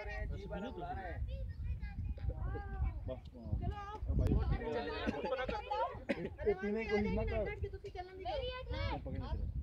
रहे हैं, जी वाला बुला रहे हैं। पीने को नहीं